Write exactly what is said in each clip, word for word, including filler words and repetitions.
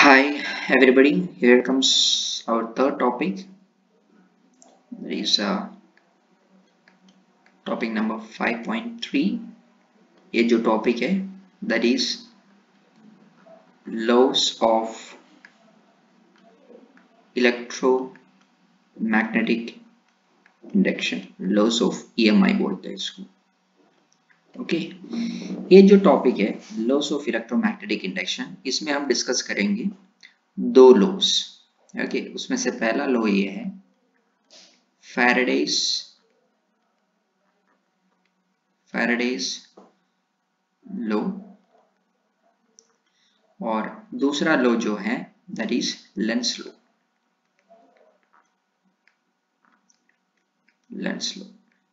Hi everybody, here comes our third topic. That is uh, topic number five point three. ये जो topic है that is laws of electromagnetic induction, laws of E M I बोलते हैं इसको. Okay okay. ये जो topic है loss of electromagnetic induction, इसमें हम डिस्कस करेंगे दो लॉस. Okay okay. उसमें से पहला लॉ ये है फैराडेज फैराडेज लॉ, और दूसरा लॉ जो है that is Lenz law. Lenz law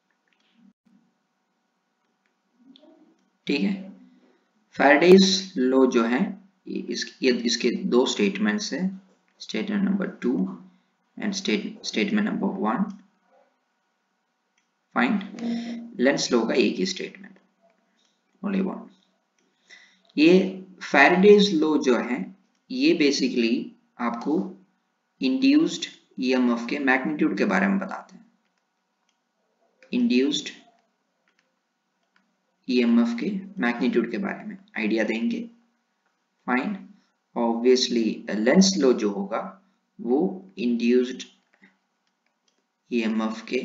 ठीक है. फैराडेज लॉ जो है इस, ये इसके दो स्टेटमेंट्स है, statement number two and state statement number one. Fine. Lenz law का एक ही स्टेटमेंट, ओनली वन. ये फैराडेज लॉ जो है ये बेसिकली आपको इंड्यूस्ड ईएमएफ के मैग्नीट्यूड के बारे में बताते हैं. इंड्यूस्ड ईएमएफ के मैग्नीट्यूड के बारे में आइडिया देंगे. फाइन. ऑब्वियसली लेंस लॉ जो होगा वो इंड्यूस्ड ईएमएफ के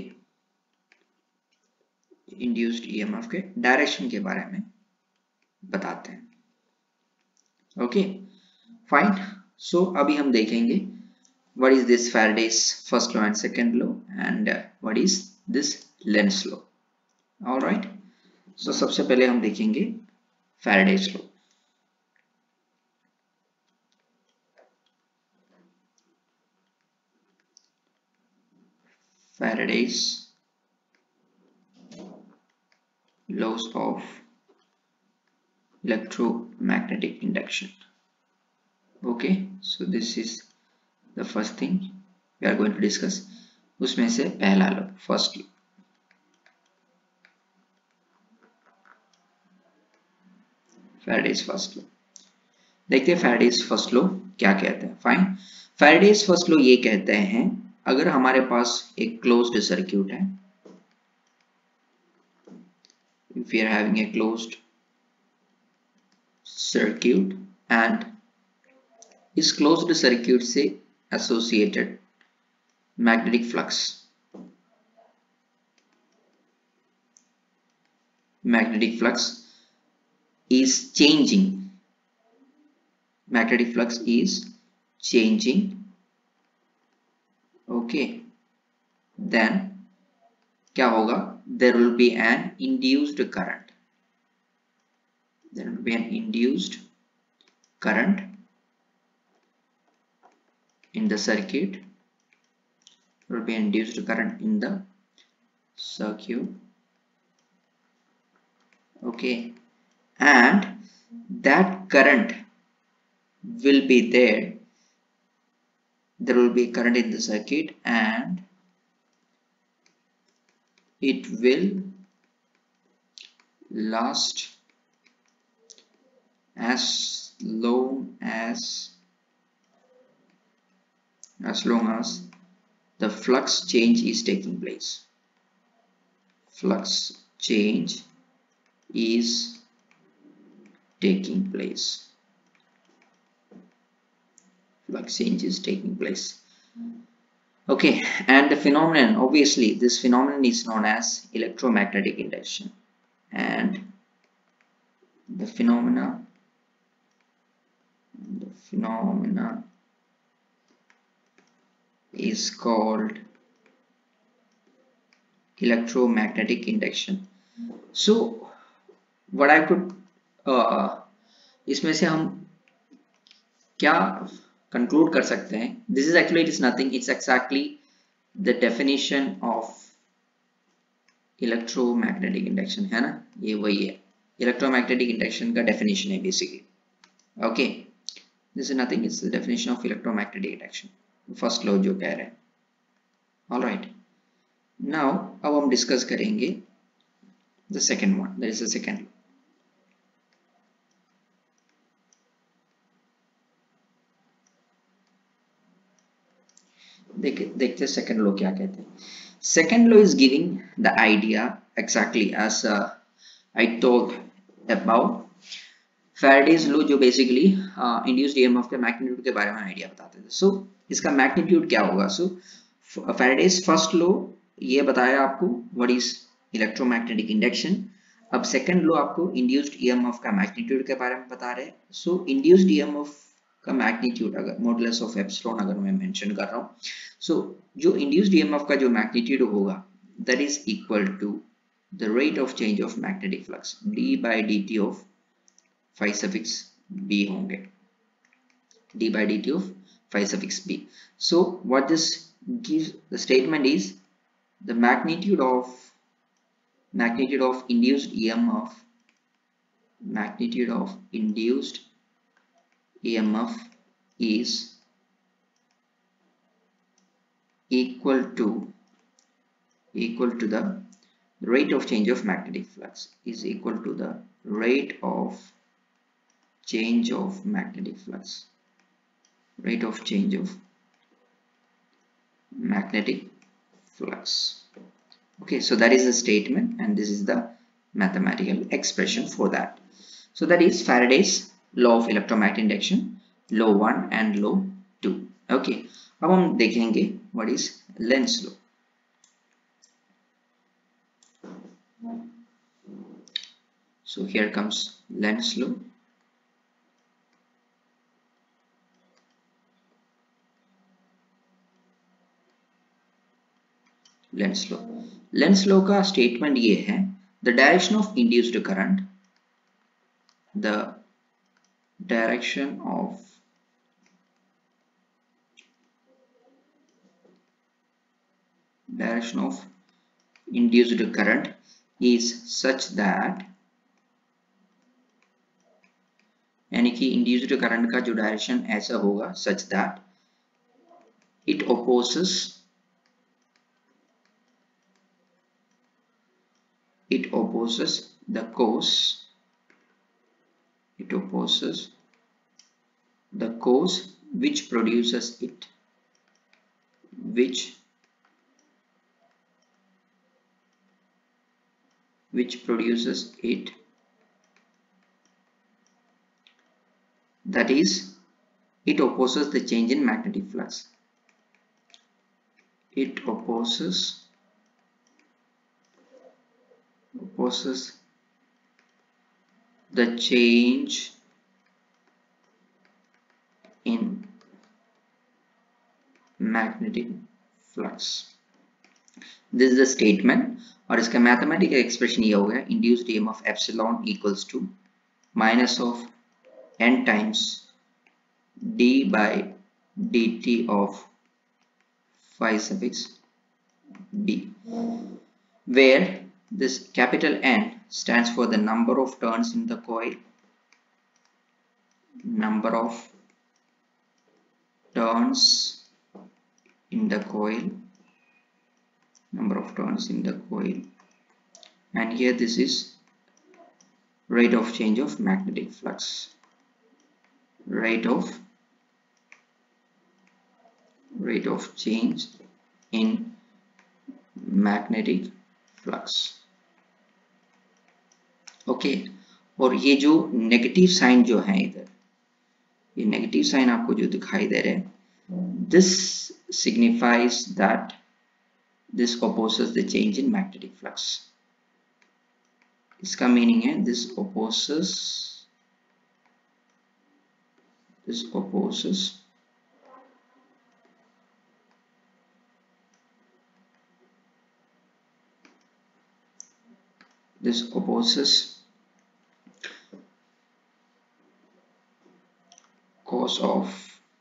इंड्यूस्ड ईएमएफ के डायरेक्शन के बारे में बताते हैं. Okay fine. सो अभी हम देखेंगे what is this Faraday's first law and second law and what is this Lenz law. Alright. So सबसे पहले हम देखेंगे Faraday's law. Faraday's laws of electromagnetic induction. Okay, so this is the first thing we are going to discuss. उसमें से पहला law, first law. Faraday's first law देखते हैं. Faraday's first law क्या कहते हैं. फाइन. फैराडेज फर्स्ट लॉ ये कहते हैं अगर हमारे पास एक क्लोज्ड सर्क्यूट है, if we are having a closed circuit and इस closed circuit से associated magnetic flux magnetic flux is changing magnetic flux is changing okay, then क्या होगा, there will be an induced current. There will be an induced current in the circuit. There will be an induced current in the circuit. Okay, and that current will be there. There will be current in the circuit and it will last as long as as long as the flux change is taking place. Flux change is taking place. Flux change is taking place. Okay, and the phenomenon, obviously this phenomenon is known as electromagnetic induction, and the phenomena the phenomena is called electromagnetic induction. So what I could uh, इसमें से हम क्या conclude कर सकते हैं, this is actually, it is nothing, it's exactly the definition of electromagnetic induction है ना, ये वही है. electromagnetic induction का definition है basically. okay, this is nothing, it's the definition of electromagnetic induction, first law जो कह रहे हैं. alright, now अब हम discuss करेंगे the second one, that is the second law. देख देखते सेकंड लॉ क्या कहते हैं. Second law is giving the idea exactly as uh, I told above. Faraday's law जो basically uh, induced E M F के magnitude के बारे में आइडिया बताते थे. सो so, इसका मैग्नीट्यूड क्या होगा? सो so, Faraday's first law ये बताया आपको what is electromagnetic induction. अब सेकंड लॉ आपको इंड्यूस्ड ईएमएफ का मैग्नीट्यूड के बारे में बता रहे हैं. सो इंड्यूस्ड ईएमएफ का मैग्नीट्यूड अगर मॉडुलस ऑफ एप्सिलॉन अगर मैं मेंशन कर रहा हूं, सो so, जो इंड्यूस्ड ईएमएफ का जो मैग्नीट्यूड होगा that is equal to the rate of change of magnetic flux D by dt of phi suffix b होंगे, d by dt of phi suffix b. So what this gives, the statement is the magnitude of magnitude of induced E M F magnitude of induced E M F is equal to equal to the rate of change of magnetic flux is equal to the rate of change of magnetic flux rate of change of magnetic flux. Okay, so that is the statement and this is the mathematical expression for that. So that is Faraday's law of electromagnetic induction, law one and law two. Okay, अब हम देखेंगे what is Lenz law. So here comes Lenz law. Lenz law. Lenz law का statement ये है, the direction of induced current, the direction of direction of induced current is such that, यानी कि induced current का जो direction ऐसा होगा such that it opposes it opposes the cause it opposes the cause which produces it which which produces it that is it opposes the change in magnetic flux it opposes opposes the change in magnetic flux. This is the statement और इसका mathematical expression ये हो गया induced EMF epsilon equals to minus of n times d by dt of phi suffix b, where this capital N stands for the number of turns in the coil, number of turns in the coil, number of turns in the coil, and here this is rate of change of magnetic flux, rate of rate of change in magnetic flux. Okay okay. और ये जो negative sign जो है इधर, ये negative sign आपको जो दिखाई दे रहे हैं, this signifies that this opposes the change in magnetic flux. इसका मीनिंग है this opposes this opposes this opposes cause of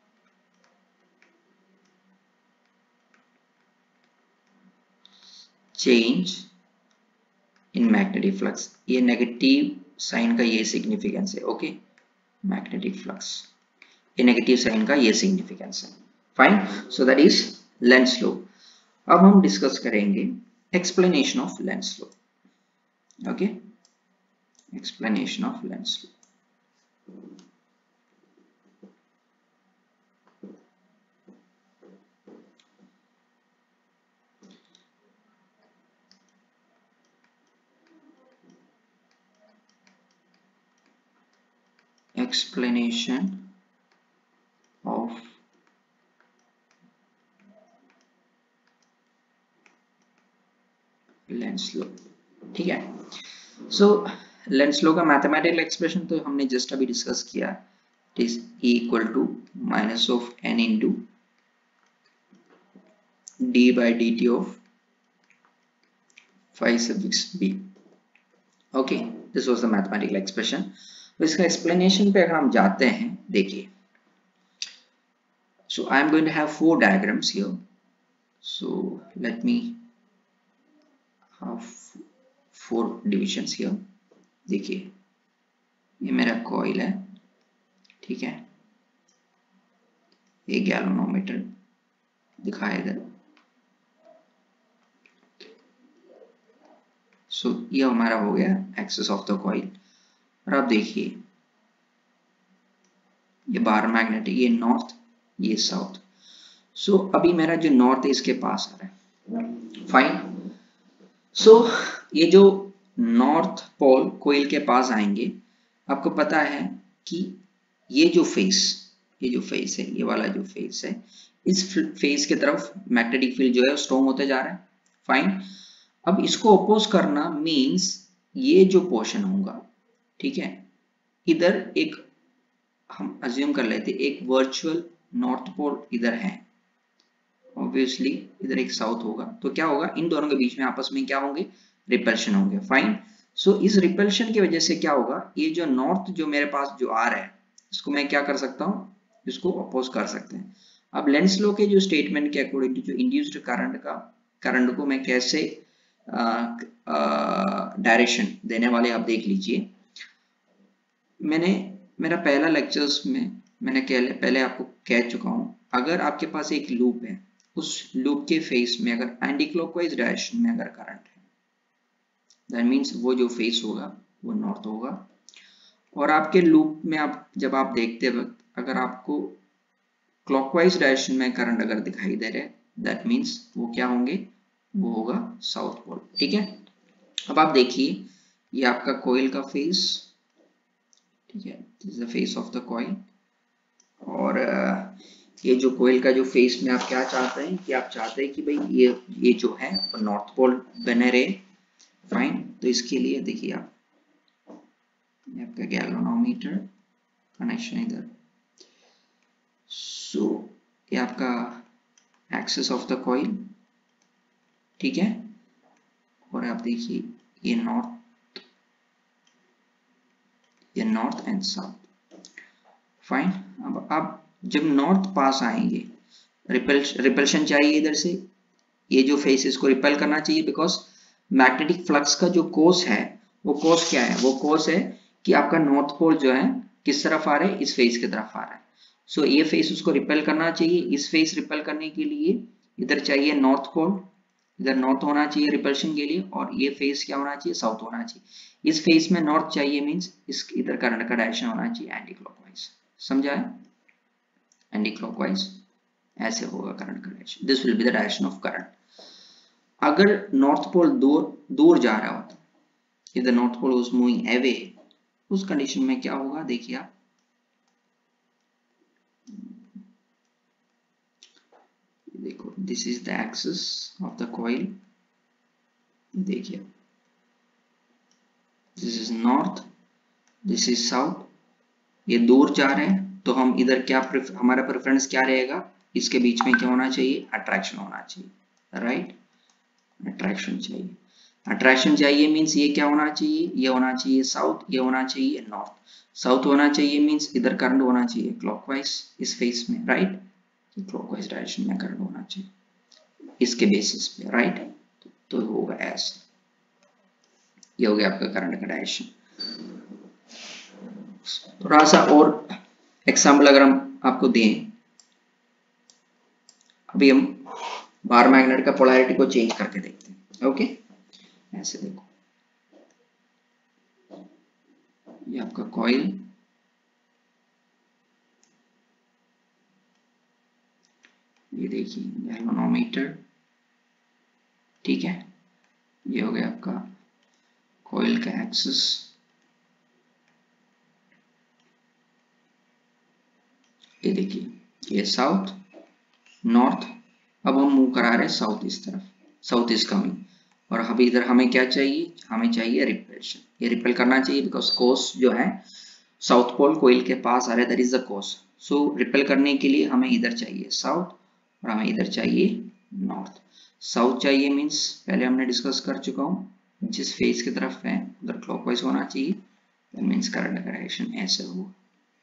change in magnetic flux. ये नेगेटिव साइन का ये सिग्निफिकेंस है. ओके, मैग्नेटिक फ्लक्स, ये नेगेटिव साइन का ये significance है. Fine, so that is Lenz law. अब हम डिस्कस करेंगे explanation of Lenz law. Okay, explanation of Lenz law. explanation of Lenz law. ठीक है, सो लेंस लो का मैथमेटिकल एक्सप्रेशन तो हमने जस्ट अभी डिस्कस किया, it is E equal to minus of n into D by D T of phi suffix b। Okay, this was the mathematical expression. तो इसका explanation पे अगर हम जाते हैं, देखिए, so I am going to have four diagrams here, so let me have four divisions here. देखिए, ये मेरा कॉइल है, ठीक है, ये गैल्वेनोमीटर दिखाया इधर, सो so, ये हमारा हो गया एक्सिस ऑफ द कॉइल। और आप देखिए, ये बार मैग्नेटिक, ये नॉर्थ, ये साउथ। सो so, अभी मेरा जो नॉर्थ है इसके पास आ रहा है, फाइन। सो so, ये जो नॉर्थ पोल कोइल के पास आएंगे, आपको पता है कि ये जो फेस, ये जो फेस है, ये वाला जो फेस है, इस फेस की तरफ मैग्नेटिक फील्ड जो है स्ट्रॉन्ग होते जा रहा है, फाइन। अब इसको अपोज करना मींस ये जो पोर्शन होगा, ठीक है, इधर एक हम अज्यूम कर लेते एक वर्चुअल नॉर्थ पोल इधर है, ऑब्वियसली इधर एक साउथ होगा, तो क्या होगा, इन दोनों के बीच में आपस में क्या होंगे, रिपल्शन होंगे, फाइन। सो इस रिपल्शन की वजह से क्या होगा, ये जो नॉर्थ जो मेरे पास जो आ रहा है, इसको मैं क्या कर सकता हूँ, इसको अपोज कर सकते हैं। अब लेंस लॉ के जो स्टेटमेंट के अकॉर्डिंग जो इंड्यूस्ड करंट का करंट को मैं कैसे डायरेक्शन देने वाले, आप देख लीजिए। मैंने मेरा पहला लेक्चर्स में मैंने पहले आपको कह चुका हूं, अगर आपके पास एक लूप है, उस लूप के फेस में अगर एंटी क्लॉकवाइज डायरेक्शन में अगर करंट है, दैट मींस वो जो फेस होगा वो नॉर्थ होगा। और आपके लूप में आप जब आप देखते वक्त अगर आपको क्लॉकवाइज डायरेक्शन में करंट अगर दिखाई दे रहे, दैट मींस वो क्या होंगे, वो होगा साउथ पोल, ठीक है। अब आप देखिए, ये आपका कॉइल का फेस, ठीक है, this is the face of the coil. और ये जो कॉइल का जो फेस में आप क्या चाहते हैं कि आप चाहते हैं कि भाई ये ये जो है नॉर्थ पोल बने रहे, फाइन। तो इसके लिए देखिए आप, ये आपका गैल्वेनोमीटर कनेक्शन इधर, सो ये आपका एक्सिस ऑफ द कॉइल, ठीक है। और आप देखिए, ये नॉर्थ, ये नॉर्थ एंड साउथ, फाइन। अब आप जब नॉर्थ पास आएंगे, रिपल रिपल्शन चाहिए इधर से, ये जो फेस इसको रिपेल करना चाहिए, बिकॉज मैग्नेटिक फ्लक्स का जो कोस है, वो कोस क्या है, वो कोस है कि आपका नॉर्थ पोल जो है किस तरफ आ रहा है, इस फेस की तरफ आ रहा है। सो so, ये फेस उसको रिपेल करना चाहिए, इस फेस रिपेल करने के लिए इधर चाहिए नॉर्थ पोल, इधर नॉर्थ होना चाहिए रिपल्शन के लिए, और ये फेस क्या होना चाहिए, साउथ होना चाहिए। इस फेस में नॉर्थ चाहिए मींस इस इधर करंट का डायरेक्शन होना चाहिए एंटी क्लॉकवाइज, समझा है, एंटी क्लॉकवाइज ऐसे होगा करंट का direction, this will be the direction of current. अगर नॉर्थ पोल दूर दूर जा रहा होता, if the north pole was moving away, उस कंडीशन में क्या होगा, देखिए आप, देखो, this is the axis of the coil, देखिए, this is north, this is south, ये दूर जा रहे हैं, तो हम इधर क्या हमारा प्रेफरेंस क्या रहेगा, इसके बीच में क्या होना चाहिए, अट्रैक्शन होना चाहिए, राइट, अट्रैक्शन चाहिए। अट्रैक्शन चाहिए मींस ये क्या होना चाहिए, ये होना चाहिए साउथ, ये होना चाहिए नॉर्थ। साउथ होना चाहिए मींस इधर करंट होना चाहिए क्लॉकवाइज इस फेस में, राइट, क्लॉकवाइज डायरेक्शन में करंट होना चाहिए इसके बेसिस पे, राइट। तो, तो होगा ऐसे, ये हो गया आपका करंट का डायरेक्शन। थोड़ा सा और एग्जाम्पल अगर हम आपको दें, अभी हम बार मैग्नेट का पोलैरिटी को चेंज करके देखते हैं, ओके। ऐसे देखो, ये आपका कॉइल, ये देखिए गैल्वेनोमीटर, ठीक है, ये हो गया आपका कॉइल का एक्सिस, ये देखिए, ये साउथ, नॉर्थ, अब हम मूव करा रहे हैं साउथ इस तरफ, साउथ इज कमिंग। और अभी इधर हमें क्या चाहिए, हमें चाहिए रिपल्शन, ये रिपेल करना चाहिए बिकॉज कोस जो है साउथ पोल कोइल के पास आ रहा है, that is the cause. So repel करने के लिए हमें इधर चाहिए साउथ और हमें इधर चाहिए नॉर्थ। साउथ चाहिए मीन्स पहले हमने डिस्कस कर चुका हूँ, जिस फेस की तरफ है उधर क्लॉकवाइज होना चाहिए, दैट मीन्स करंट का डायरेक्शन ऐसे होगा।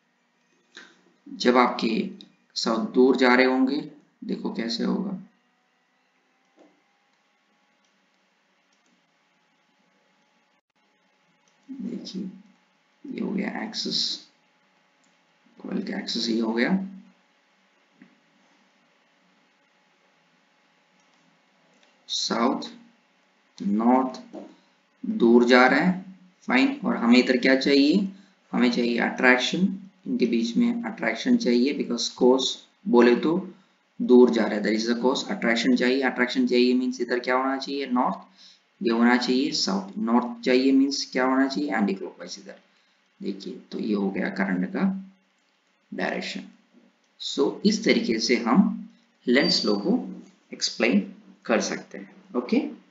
जब आपके साउथ दूर जा रहे होंगे, देखो कैसे होगा, देखिए ये हो गया एक्सिस, कोइल का एक्सिस ये हो गया, साउथ नॉर्थ दूर जा रहा है, फाइन। और हमें इधर क्या चाहिए, हमें चाहिए अट्रैक्शन, इनके बीच में अट्रैक्शन चाहिए बिकॉज कोस बोले तो दूर जा रहा है, that is the cause. Attraction चाहिए, अट्रैक्शन चाहिए मीन्स इधर क्या होना चाहिए, नॉर्थ, ये होना चाहिए साउथ। नॉर्थ चाहिए मीन्स क्या होना चाहिए, एंटी क्लॉकवाइज इधर। देखिए तो ये हो गया करंट का डायरेक्शन। सो so, इस तरीके से हम लेंस लॉ को एक्सप्लेन कर सकते हैं। Okay okay?